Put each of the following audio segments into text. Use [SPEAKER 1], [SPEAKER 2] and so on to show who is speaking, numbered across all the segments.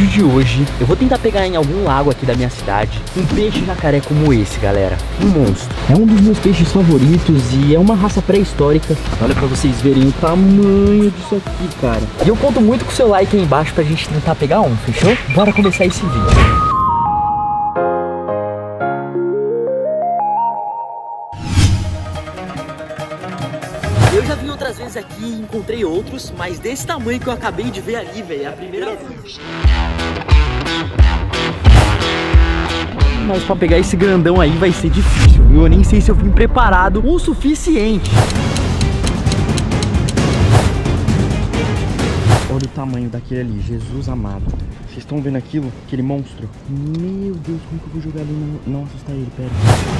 [SPEAKER 1] vídeo de hoje, eu vou tentar pegar em algum lago aqui da minha cidade um peixe jacaré como esse, galera. Um monstro. É um dos meus peixes favoritos e é uma raça pré-histórica. Olha pra vocês verem o tamanho disso aqui, cara. E eu conto muito com o seu like aí embaixo pra gente tentar pegar um, fechou? Bora começar esse vídeo. Eu já vim outras vezes aqui e encontrei outros, mas desse tamanho que eu acabei de ver ali, velho, é a primeira vez. Mas pra pegar esse grandão aí vai ser difícil, viu? Eu nem sei se eu vim preparado o suficiente. Olha o tamanho daquele ali, Jesus amado. Vocês estão vendo aquilo? Aquele monstro? Meu Deus, como que eu vou jogar ali e não assustar ele? Pera.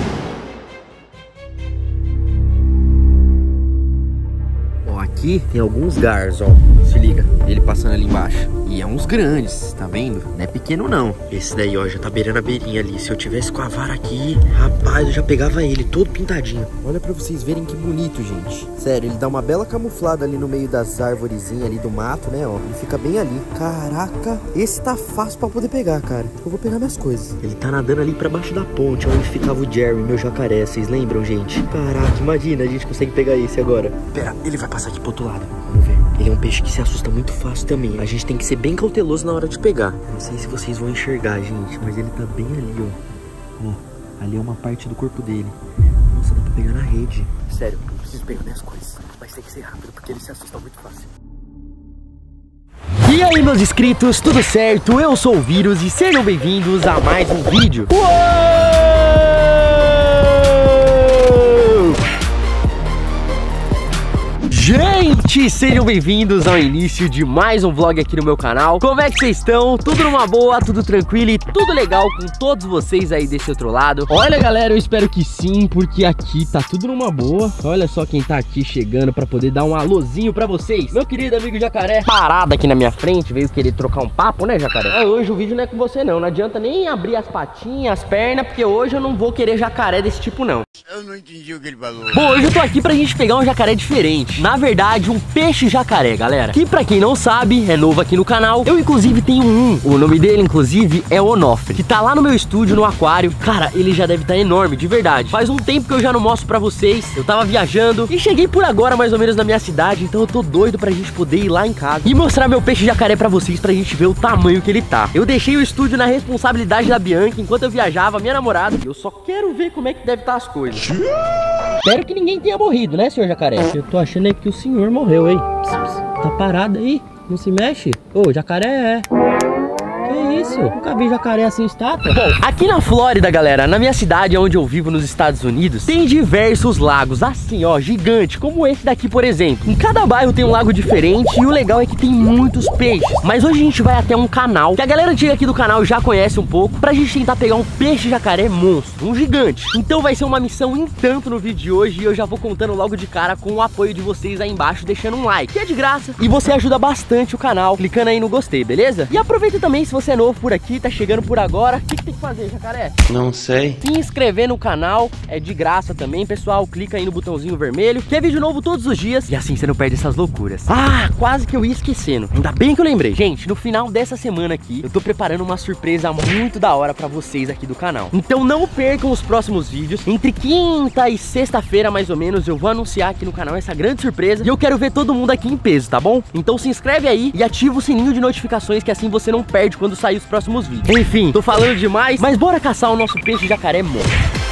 [SPEAKER 1] Aqui tem alguns gars, ó. Se liga, ele passando ali embaixo. E é uns grandes, tá vendo? Não é pequeno não. Esse daí, ó, já tá beirando a beirinha ali. Se eu tivesse com a vara aqui, rapaz, eu já pegava ele todo pintadinho. Olha pra vocês verem que bonito, gente. Sério, ele dá uma bela camuflada ali no meio das arvorezinhas ali do mato, né, ó. Ele fica bem ali. Caraca, esse tá fácil pra poder pegar, cara. Eu vou pegar minhas coisas. Ele tá nadando ali pra baixo da ponte, onde ficava o Jerry, meu jacaré. Vocês lembram, gente? Caraca, imagina, a gente consegue pegar esse agora. Pera, ele vai passar aqui pro outro lado. Vamos ver. Ele é um peixe que se assusta muito fácil também. A gente tem que ser bem cauteloso na hora de pegar. Não sei se vocês vão enxergar, gente, mas ele tá bem ali, ó. Ó, ali é uma parte do corpo dele. Nossa, dá pra pegar na rede. Sério, eu preciso pegar minhas coisas. Mas tem que ser rápido, porque ele se assusta muito fácil. E aí, meus inscritos, tudo certo? Eu sou o Vírus e sejam bem-vindos a mais um vídeo. Uou! Gente, sejam bem-vindos ao início de mais um vlog aqui no meu canal. Como é que vocês estão? Tudo numa boa, tudo tranquilo e tudo legal com todos vocês aí desse outro lado? Olha, galera, eu espero que sim, porque aqui tá tudo numa boa. Olha só quem tá aqui chegando pra poder dar um alôzinho pra vocês. Meu querido amigo jacaré, parado aqui na minha frente, veio querer trocar um papo, né, jacaré? Hoje o vídeo não é com você não, não adianta nem abrir as patinhas, as pernas, porque hoje eu não vou querer jacaré desse tipo não.
[SPEAKER 2] Eu não entendi o que ele falou.
[SPEAKER 1] Bom, hoje eu tô aqui pra gente pegar um jacaré diferente. Na verdade, um peixe jacaré, galera. Que pra quem não sabe, é novo aqui no canal. Eu, inclusive, tenho um. O nome dele, inclusive, é Onofre. Que tá lá no meu estúdio, no aquário. Cara, ele já deve estar enorme, de verdade. Faz um tempo que eu já não mostro pra vocês. Eu tava viajando e cheguei por agora, mais ou menos, na minha cidade. Então eu tô doido pra gente poder ir lá em casa e mostrar meu peixe jacaré pra vocês, pra gente ver o tamanho que ele tá. Eu deixei o estúdio na responsabilidade da Bianca enquanto eu viajava, minha namorada. Eu só quero ver como é que deve estar as coisas. Espero que ninguém tenha morrido, né, senhor jacaré? Eu tô achando aí que o senhor morreu, hein? Tá parado aí? Não se mexe? Ô, jacaré é... Que isso? Nunca vi jacaré assim estátua. Bom, aqui na Flórida, galera, na minha cidade, onde eu vivo nos Estados Unidos, tem diversos lagos, assim, ó, gigante, como esse daqui, por exemplo. Em cada bairro tem um lago diferente e o legal é que tem muitos peixes. Mas hoje a gente vai até um canal, que a galera antiga aqui do canal já conhece um pouco, pra gente tentar pegar um peixe jacaré monstro, um gigante. Então vai ser uma missão em tanto no vídeo de hoje e eu já vou contando logo de cara com o apoio de vocês aí embaixo, deixando um like, que é de graça, e você ajuda bastante o canal, clicando aí no gostei, beleza? E aproveita também, se você é novo por aqui, tá chegando por agora, o que tem que fazer, jacaré?
[SPEAKER 2] Não sei.
[SPEAKER 1] Se inscrever no canal é de graça também, pessoal. Clica aí no botãozinho vermelho, que é vídeo novo todos os dias. E assim você não perde essas loucuras. Ah, quase que eu ia esquecendo. Ainda bem que eu lembrei. Gente, no final dessa semana aqui, eu tô preparando uma surpresa muito da hora pra vocês aqui do canal. Então não percam os próximos vídeos. Entre quinta e sexta-feira, mais ou menos, eu vou anunciar aqui no canal essa grande surpresa. E eu quero ver todo mundo aqui em peso, tá bom? Então se inscreve aí e ativa o sininho de notificações, que assim você não perde quando sair os próximos vídeos. Enfim, tô falando demais, mas bora caçar o nosso peixe jacaré monstro.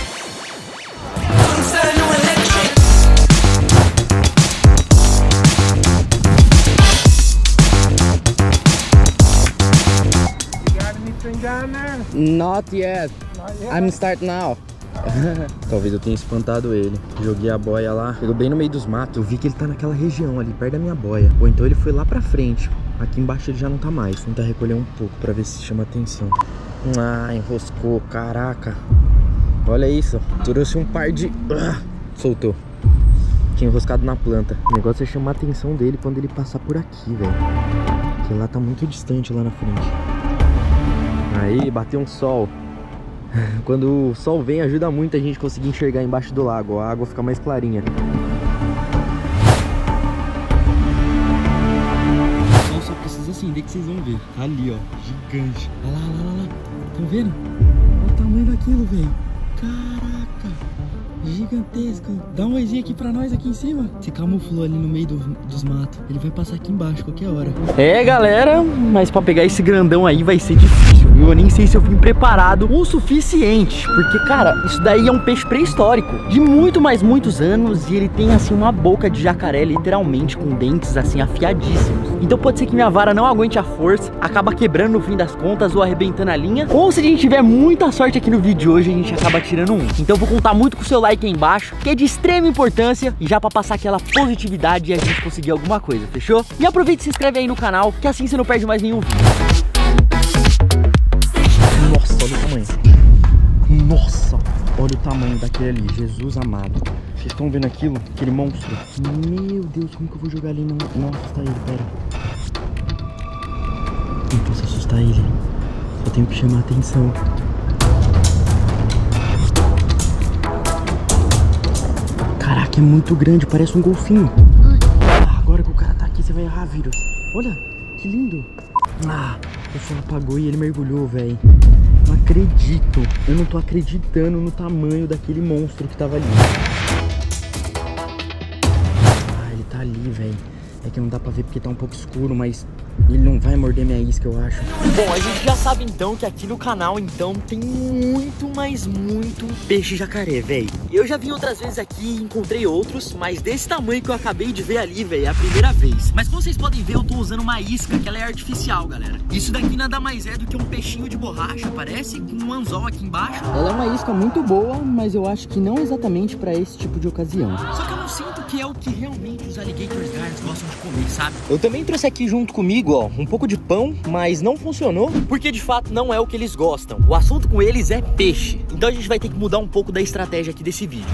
[SPEAKER 3] Not yet. I'm start now.
[SPEAKER 1] Talvez eu tenha espantado ele. Joguei a boia lá, pegou bem no meio dos matos. Eu vi que ele tá naquela região ali, perto da minha boia. Ou então ele foi lá pra frente. Aqui embaixo ele já não tá mais. Vou tentar recolher um pouco pra ver se chama atenção. Ah, enroscou, caraca. Olha isso, trouxe um par de... soltou. Tinha enroscado na planta. O negócio é chamar a atenção dele quando ele passar por aqui, velho. Porque lá tá muito distante, lá na frente. Aí, bateu um sol. Quando o sol vem, ajuda muito a gente conseguir enxergar embaixo do lago. A água fica mais clarinha. O sol só precisa se acender que vocês vão ver. Tá ali, ó, gigante. Olha lá, olha lá, olha lá. Tão vendo? Olha o tamanho daquilo, velho. Caraca, gigantesco. Dá um oizinho aqui pra nós aqui em cima. Se camuflou ali no meio dos matos. Ele vai passar aqui embaixo qualquer hora. É, galera, mas pra pegar esse grandão aí vai ser difícil, viu? Eu nem sei se eu vim preparado o suficiente. Porque, cara, isso daí é um peixe pré-histórico de muitos anos. E ele tem, assim, uma boca de jacaré, literalmente, com dentes, assim, afiadíssimos. Então pode ser que minha vara não aguente a força, acaba quebrando no fim das contas ou arrebentando a linha. Ou se a gente tiver muita sorte aqui no vídeo de hoje, a gente acaba tirando um. Então eu vou contar muito com o seu like aí embaixo, que é de extrema importância, e já pra passar aquela positividade e a gente conseguir alguma coisa, fechou? E aproveita e se inscreve aí no canal, que assim você não perde mais nenhum vídeo. Nossa, olha o tamanho. Nossa, olha o tamanho daquele ali, Jesus amado. Vocês estão vendo aquilo? Aquele monstro? Meu Deus, como que eu vou jogar ali? Não assustar ele, pera. Não posso assustar ele. Só tenho que chamar a atenção. Caraca, é muito grande, parece um golfinho. Agora que o cara tá aqui, você vai errar, vírus. Olha, que lindo. O sol apagou e ele mergulhou, velho. Não acredito. Eu não tô acreditando no tamanho daquele monstro que tava ali. Ele tá ali, velho. É que não dá pra ver porque tá um pouco escuro, mas ele não vai morder minha isca, eu acho. Bom, a gente já sabe então que aqui no canal, então, tem muito, mas muito peixe jacaré, velho. Eu já vim outras vezes aqui e encontrei outros, mas desse tamanho que eu acabei de ver ali, velho, é a primeira vez. Mas como vocês podem ver, eu tô usando uma isca, que ela é artificial, galera. Isso daqui nada mais é do que um peixinho de borracha, parece, com um anzol aqui embaixo. Ela é uma isca muito boa, mas eu acho que não exatamente pra esse tipo de ocasião. Só que eu não sinto que é o que realmente os alligators guards gostam de comer, sabe? Eu também trouxe aqui junto comigo, ó, um pouco de pão, mas não funcionou, porque de fato não é o que eles gostam. O assunto com eles é peixe. Então a gente vai ter que mudar um pouco da estratégia aqui desse vídeo.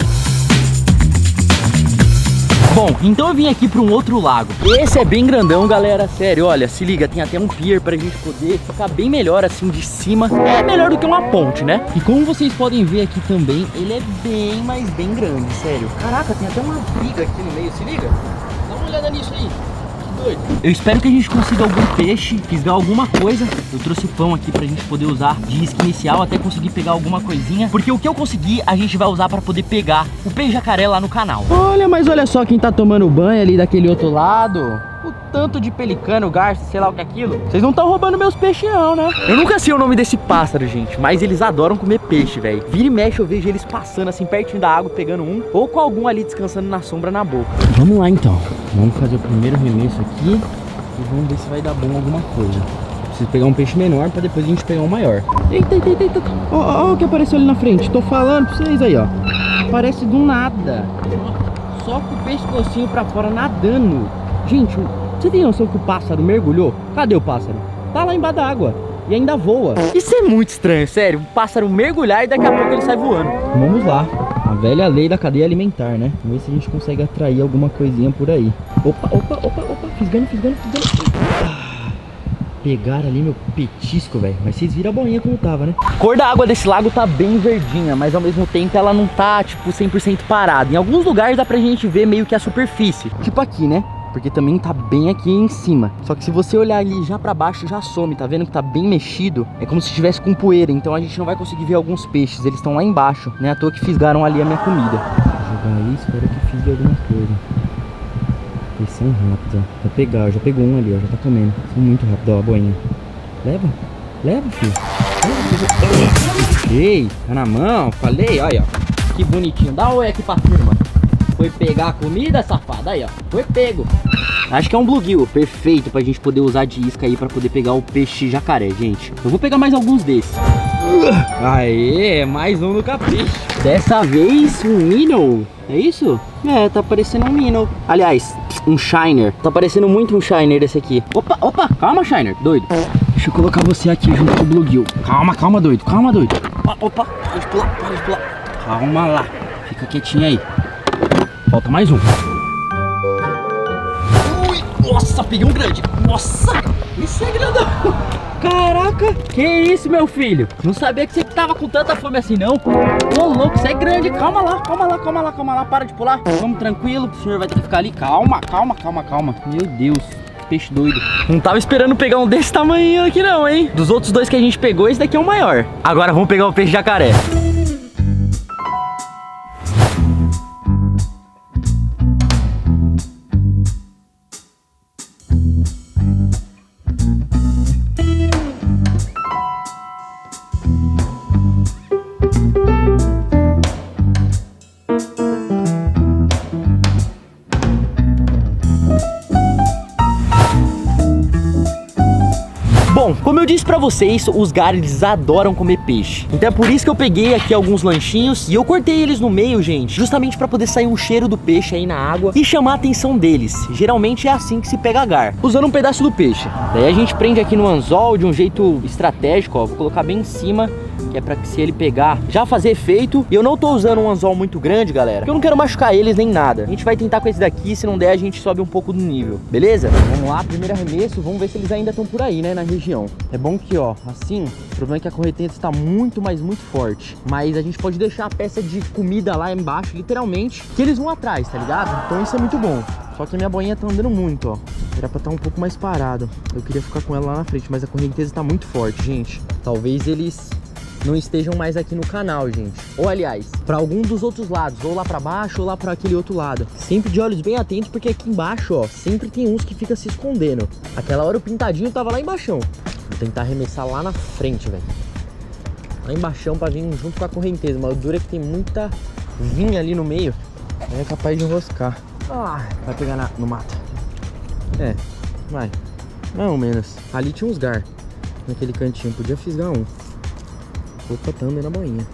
[SPEAKER 1] Bom, então eu vim aqui para um outro lago. Esse é bem grandão, galera. Sério, olha, se liga, tem até um pier pra gente poder ficar bem melhor assim de cima. É melhor do que uma ponte, né? E como vocês podem ver aqui também, ele é bem, mas bem grande, sério. Caraca, tem até uma viga aqui no meio, se liga. Dá uma olhada nisso aí. Eu espero que a gente consiga algum peixe, fisgar alguma coisa. Eu trouxe pão aqui pra gente poder usar de isca inicial, até conseguir pegar alguma coisinha. Porque o que eu conseguir, a gente vai usar pra poder pegar o peixe jacaré lá no canal. Olha, mas olha só quem tá tomando banho ali daquele outro lado. O tanto de pelicano, garça, sei lá o que é aquilo. Vocês não estão roubando meus peixes não, né? Eu nunca sei o nome desse pássaro, gente, mas eles adoram comer peixe, velho. Vira e mexe eu vejo eles passando assim pertinho da água, pegando um, ou com algum ali descansando na sombra na boca. Vamos lá então. Vamos fazer o primeiro remesso aqui e vamos ver se vai dar bom alguma coisa. Preciso pegar um peixe menor pra depois a gente pegar um maior. Eita, eita, eita, eita. Ó o que apareceu ali na frente. Tô falando pra vocês aí, ó. Parece do nada. Só com o pescocinho pra fora nadando. Gente, você tem noção que o pássaro mergulhou? Cadê o pássaro? Tá lá embaixo da água e ainda voa. Isso é muito estranho, sério. Um pássaro mergulhar e daqui a pouco ele sai voando. Vamos lá. A velha lei da cadeia alimentar, né? Vamos ver se a gente consegue atrair alguma coisinha por aí. Opa, opa, opa, opa. Fisgando. Pegaram ali meu petisco, velho. Mas vocês viram a boinha como tava, né? A cor da água desse lago tá bem verdinha, mas ao mesmo tempo ela não tá, tipo, 100% parada. Em alguns lugares dá pra gente ver meio que a superfície. Tipo aqui, né? Porque também tá bem aqui em cima. Só que se você olhar ali já pra baixo, já some. Tá vendo que tá bem mexido? É como se estivesse com poeira. Então a gente não vai conseguir ver alguns peixes. Eles estão lá embaixo, né? À toa que fisgaram ali a minha comida. Vou jogar aí, espero que fisgue alguma coisa. Eles são rápidos, ó. Vai pegar, já pegou um ali, ó. Já tá comendo. São muito rápidos, ó, a boinha. Leva, filho. Ei, tá na mão. Falei, olha, ó. Que bonitinho. Dá um oi aqui pra turma. Foi pegar a comida, safada, aí ó, foi pego. Acho que é um bluegill, perfeito pra gente poder usar de isca aí pra poder pegar o peixe jacaré, gente. Eu vou pegar mais alguns desses. Aê, mais um no capricho. Dessa vez, um minnow, é isso? É, tá parecendo um minnow. Aliás, um shiner. Tá parecendo muito um shiner esse aqui. Opa, calma, shiner, doido. Deixa eu colocar você aqui junto com o bluegill. Calma, doido. Opa, pode pular. Calma lá, fica quietinho aí. Falta mais um. Ui, nossa, peguei um grande. Nossa, isso é grandão. Caraca, que isso, meu filho? Não sabia que você tava com tanta fome assim, não. Ô, louco, isso é grande. Calma lá. Para de pular. Vamos tranquilo, o senhor vai ter que ficar ali. Calma. Meu Deus. que peixe doido. Não tava esperando pegar um desse tamanho aqui não, hein? Dos outros dois que a gente pegou, esse daqui é o maior. Agora vamos pegar o peixe jacaré. Bom, como eu disse pra vocês, os Gars adoram comer peixe. Então é por isso que eu peguei aqui alguns lanchinhos e eu cortei eles no meio, gente, justamente pra poder sair um cheiro do peixe aí na água e chamar a atenção deles. Geralmente é assim que se pega gar, usando um pedaço do peixe. Daí a gente prende aqui no anzol de um jeito estratégico, ó. Vou colocar bem em cima, que é pra que se ele pegar, já fazer efeito. E eu não tô usando um anzol muito grande, galera, porque eu não quero machucar eles nem nada. A gente vai tentar com esse daqui, se não der a gente sobe um pouco do nível, beleza? Vamos lá, primeiro arremesso, vamos ver se eles ainda estão por aí, né, na região. É bom que, ó, assim, o problema é que a correnteza está muito, mas muito forte. Mas a gente pode deixar a peça de comida lá embaixo, literalmente, que eles vão atrás, tá ligado? Então isso é muito bom. Só que a minha boinha tá andando muito, ó. Era pra estar um pouco mais parado. Eu queria ficar com ela lá na frente, mas a correnteza tá muito forte, gente. Talvez eles não estejam mais aqui no canal, gente. Ou, aliás, para algum dos outros lados, ou lá para baixo, ou lá para aquele outro lado. Sempre de olhos bem atentos, porque aqui embaixo, ó, sempre tem uns que fica se escondendo. Aquela hora o pintadinho tava lá embaixo. Vou tentar arremessar lá na frente, velho. Lá embaixo para vir junto com a correnteza. Mas o duro é que tem muita vinha ali no meio. Aí é capaz de enroscar. Ah, vai pegar no mato. É, vai. Mais ou menos. Ali tinha uns gar naquele cantinho. Podia fisgar um. Opa, tá andando na boinha.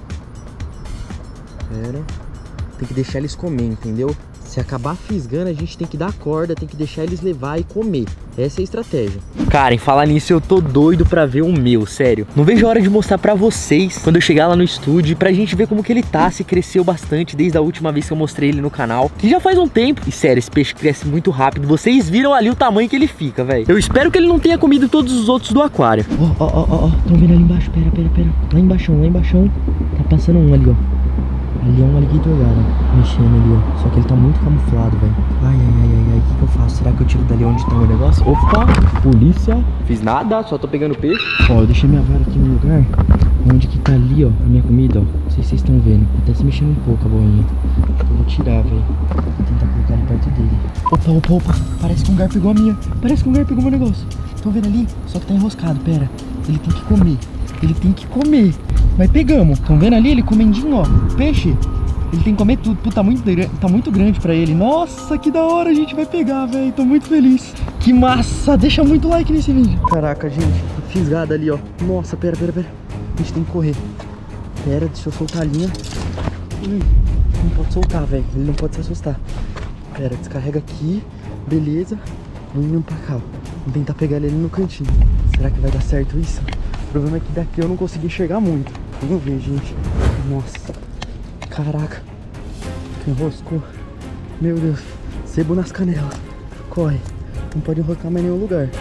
[SPEAKER 1] Pera. Tem que deixar eles comer, entendeu? Se acabar fisgando, a gente tem que dar corda, tem que deixar eles levar e comer. Essa é a estratégia. Cara, em falar nisso, eu tô doido pra ver o meu, sério. Não vejo a hora de mostrar pra vocês quando eu chegar lá no estúdio, pra gente ver como que ele tá, se cresceu bastante desde a última vez que eu mostrei ele no canal, que já faz um tempo. E sério, esse peixe cresce muito rápido. Vocês viram ali o tamanho que ele fica, velho. Eu espero que ele não tenha comido todos os outros do aquário. Ó. Tão vendo ali embaixo? Pera. Lá embaixo. Tá passando um ali, ó. Ali é um alligator gar, ó, mexendo ali, ó. Só que ele tá muito camuflado, velho. Ai, o que eu faço? Será que eu tiro dali onde tá o negócio? Opa, polícia. Fiz nada, só tô pegando peixe. Ó, eu deixei minha vara aqui no lugar onde que tá ali, ó, a minha comida, ó. Não sei se vocês estão vendo. Tá se mexendo um pouco a boinha. Eu vou tirar, velho. Vou tentar colocar ali perto dele. Opa. Parece que um gar pegou a minha. Parece que um gar pegou meu negócio. Estão vendo ali? Só que tá enroscado, pera. Ele tem que comer. Mas pegamos. Estão vendo ali? Ele comendinho, ó. Peixe. Ele tem que comer tudo. Pô, tá muito grande pra ele. Nossa, que da hora a gente vai pegar, velho. Tô muito feliz. Que massa. Deixa muito like nesse vídeo. Caraca, gente. Fisgada ali, ó. Nossa, pera. A gente tem que correr. Pera, deixa eu soltar a linha. Não pode soltar, velho. Ele não pode se assustar. Pera, descarrega aqui. Beleza. Vamos indo pra cá, ó. Vamos tentar pegar ele ali no cantinho. Será que vai dar certo isso? O problema é que daqui eu não consegui enxergar muito. Vamos ver, gente. Nossa. Caraca. Enroscou. Meu Deus. Sebo nas canelas. Corre. Não pode enroscar mais em nenhum lugar.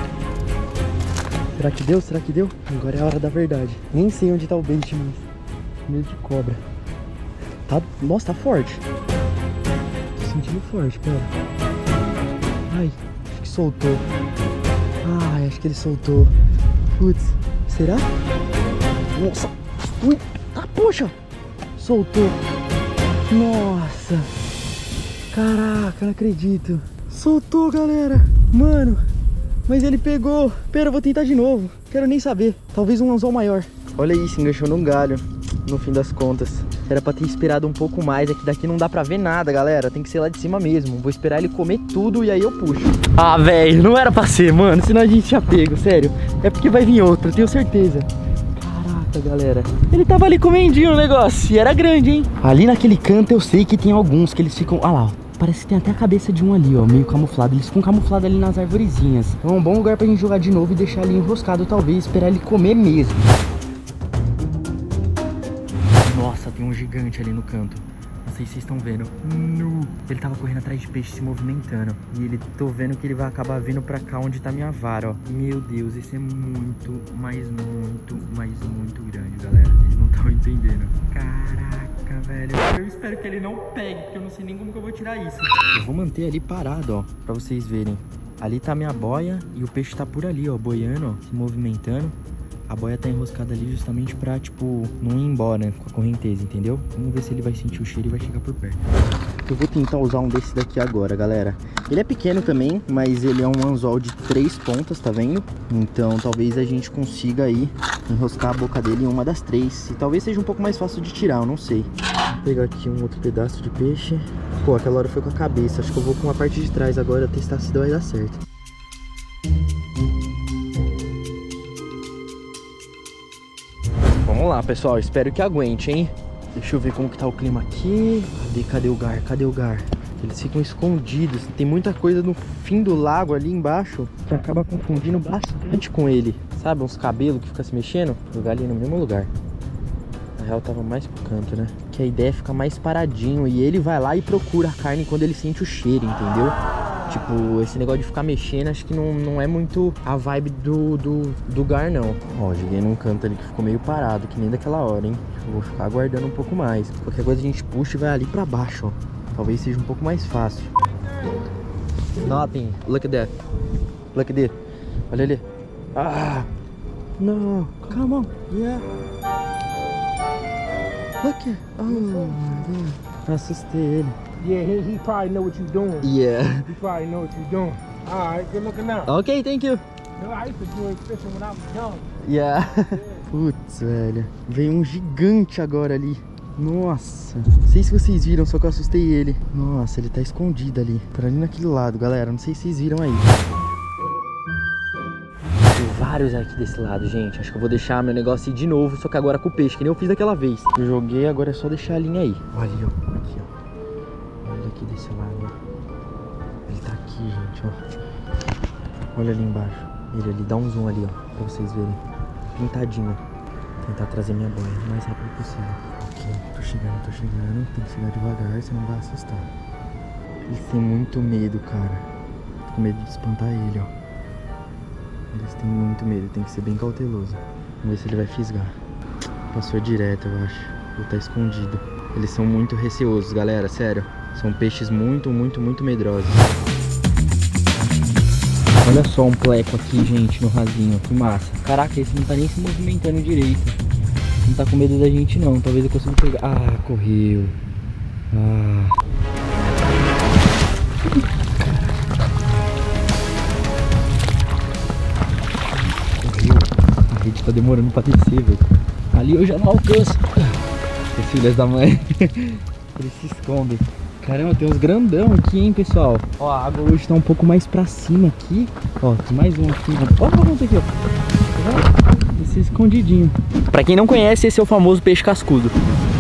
[SPEAKER 1] Será que deu? Agora é a hora da verdade. Nem sei onde tá o bait, mas medo de cobra. Tá... Nossa, tá forte. Tô sentindo forte, pera. Ai, acho que soltou. Ai, acho que ele soltou. Putz. Será? Nossa. Ui. Ah, poxa. Soltou. Nossa. Caraca, não acredito. Soltou, galera. Mano. Mas ele pegou. Pera, eu vou tentar de novo. Quero nem saber. Talvez um anzol maior. Olha isso, enganchou num galho. No fim das contas. Era pra ter esperado um pouco mais. É que daqui não dá pra ver nada, galera. Tem que ser lá de cima mesmo. Vou esperar ele comer tudo e aí eu puxo. Ah, velho, não era pra ser, mano. Senão a gente tinha pego, sério. É porque vai vir outro, tenho certeza. Caraca, galera. Ele tava ali comendinho o negócio. E era grande, hein? Ali naquele canto eu sei que tem alguns que eles ficam... Ah lá, ó. Parece que tem até a cabeça de um ali, ó, meio camuflado. Eles ficam camuflados ali nas arvorezinhas. Então é um bom lugar pra gente jogar de novo e deixar ele enroscado, talvez. Esperar ele comer mesmo. Nossa, tem um gigante ali no canto. Não sei se vocês estão vendo. Ele tava correndo atrás de peixe, se movimentando. E ele, tô vendo que ele vai acabar vindo pra cá onde tá minha vara, ó. Meu Deus, esse é muito grande, galera. Vocês não estão entendendo. Caraca, velho. Eu espero que ele não pegue, porque eu não sei nem como que eu vou tirar isso. Eu vou manter ali parado, ó, pra vocês verem.
[SPEAKER 4] Ali tá a minha boia e o peixe tá por ali, ó, boiando, ó, se movimentando. A boia tá enroscada ali justamente pra, tipo, não ir embora com a correnteza, entendeu? Vamos ver se ele vai sentir o cheiro e vai chegar por perto. Eu vou tentar usar um desse daqui agora, galera. Ele é pequeno também, mas ele é um anzol de 3 pontas, tá vendo? Então talvez a gente consiga aí enroscar a boca dele em uma das 3. E talvez seja um pouco mais fácil de tirar, eu não sei. Vou pegar aqui um outro pedaço de peixe. Pô, aquela hora foi com a cabeça. Acho que eu vou com a parte de trás agora testar se vai dar certo. Vamos lá, pessoal, espero que aguente, hein? Deixa eu ver como que tá o clima aqui. Cadê o gar? Cadê o gar? Eles ficam escondidos. Tem muita coisa no fim do lago ali embaixo que acaba confundindo bastante com ele. Sabe, uns cabelos que ficam se mexendo? Jogar ali no mesmo lugar. Na real tava mais pro canto, né? Que a ideia é ficar mais paradinho e ele vai lá e procura a carne quando ele sente o cheiro, entendeu? Tipo, esse negócio de ficar mexendo, acho que não é muito a vibe do gar, não. Ó, joguei num canto ali que ficou meio parado, que nem daquela hora, hein? Eu vou ficar aguardando um pouco mais. Qualquer coisa a gente puxa e vai ali pra baixo, ó. Talvez seja um pouco mais fácil. Nothing. Look at that. Look at it. Olha ali. Ah! No! Come on! Yeah! Look at... Oh, my God. Assustei ele.
[SPEAKER 5] Yeah, he probably know what you're doing.
[SPEAKER 4] Yeah.
[SPEAKER 5] He probably know what you're doing. All right, good looking out.
[SPEAKER 4] Ok, thank you.
[SPEAKER 5] You know, I used to do fishing when I was young.
[SPEAKER 4] Yeah. Putz, velho. Veio um gigante agora ali. Nossa. Não sei se vocês viram, só que eu assustei ele. Nossa, ele tá escondido ali. Tá ali naquele lado, galera. Não sei se vocês viram aí. Tem vários aqui desse lado, gente. Acho que eu vou deixar meu negócio ir de novo, só que agora com o peixe, que nem eu fiz daquela vez. Eu joguei, agora é só deixar a linha aí. Olha ali, ó. Aqui, ó. Olha aqui desse lado, ó. Ele tá aqui, gente, ó. Olha ali embaixo. Ele ali, dá um zoom ali, ó, pra vocês verem. Pintadinho. Vou tentar trazer minha boia o mais rápido possível. Ok, tô chegando. Tem que chegar devagar, senão vai assustar. Eles têm muito medo, cara. Tô com medo de espantar ele, ó. Eles têm muito medo, tem que ser bem cauteloso. Vamos ver se ele vai fisgar. Passou direto, eu acho. Ele tá escondido. Eles são muito receosos, galera, sério. São peixes muito medrosos. Olha só um pleco aqui, gente, no rasinho. Que massa. Caraca, esse não tá nem se movimentando direito. Não tá com medo da gente, não. Talvez eu consiga pegar. Ah, correu. Ah. Correu. A rede tá demorando pra descer, velho. Ali eu já não alcanço. Os filhos da mãe. Eles se escondem. Caramba, tem uns grandão aqui, hein, pessoal. Ó, a água hoje tá um pouco mais pra cima aqui. Ó, tem mais um aqui. Ó, vamos aqui, ó. Esse escondidinho.
[SPEAKER 1] Pra quem não conhece, esse é o famoso peixe cascudo.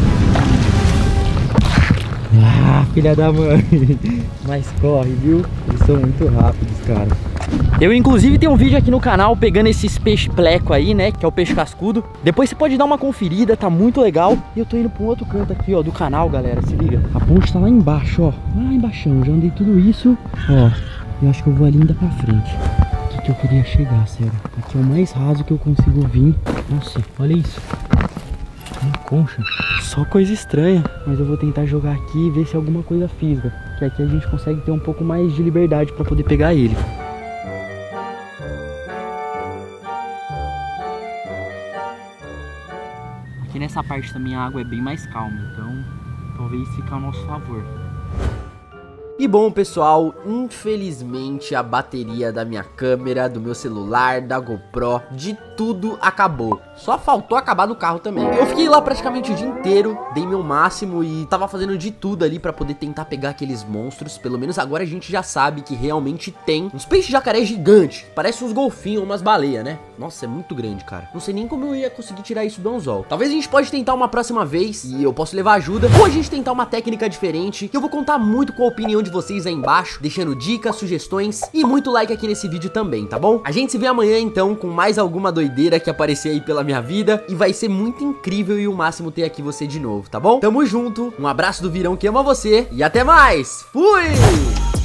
[SPEAKER 4] Ah, filha da mãe. Mas corre, viu? Eles são muito rápidos, cara.
[SPEAKER 1] Eu inclusive tenho um vídeo aqui no canal pegando esses peixe pleco aí, né, que é o peixe cascudo. Depois você pode dar uma conferida, tá muito legal. E eu tô indo pra um outro canto aqui, ó, do canal, galera, se liga. A ponte tá lá embaixo, ó, lá embaixo. Já andei tudo isso, ó. Eu acho que eu vou ali ainda pra frente. Aqui que eu queria chegar, sério. Aqui é o mais raso que eu consigo vir. Nossa, olha isso. Uma concha. Só coisa estranha. Mas eu vou tentar jogar aqui e ver se alguma coisa fisga. Que aqui a gente consegue ter um pouco mais de liberdade pra poder pegar ele. Aqui nessa parte também a água é bem mais calma, então talvez fique ao nosso favor.
[SPEAKER 6] E bom, pessoal, infelizmente a bateria da minha câmera, do meu celular, da GoPro, de tudo acabou. Só faltou acabar no carro também. Eu fiquei lá praticamente o dia inteiro, dei meu máximo e tava fazendo de tudo ali pra poder tentar pegar aqueles monstros. Pelo menos agora a gente já sabe que realmente tem uns peixes jacaré gigantes. Parece uns golfinhos, umas baleias, né? Nossa, é muito grande, cara. Não sei nem como eu ia conseguir tirar isso do anzol. Talvez a gente pode tentar uma próxima vez e eu posso levar ajuda. Ou a gente tentar uma técnica diferente, que eu vou contar muito com a opinião de vocês aí embaixo, deixando dicas, sugestões e muito like aqui nesse vídeo também, tá bom? A gente se vê amanhã então com mais alguma doideira que aparecer aí pela minha vida e vai ser muito incrível e o máximo ter aqui você de novo, tá bom? Tamo junto, um abraço do Virão que ama você e até mais! Fui!